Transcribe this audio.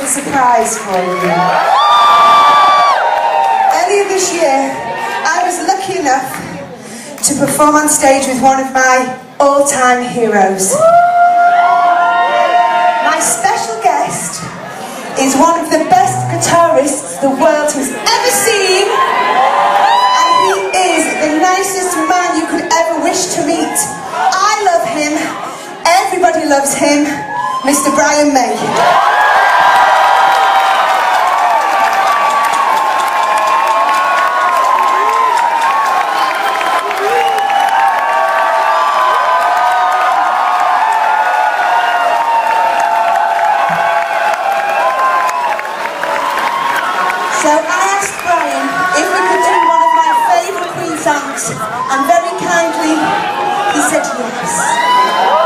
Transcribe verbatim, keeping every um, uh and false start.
a surprise for you. Earlier this year, I was lucky enough to perform on stage with one of my all-time heroes. My special guest is one of the best guitarists the world has ever seen, and he is the nicest man you could ever wish to meet. I love him, everybody loves him, Mister Brian May. So I asked Brian if we could do one of my favourite Queen songs, and very kindly he said yes.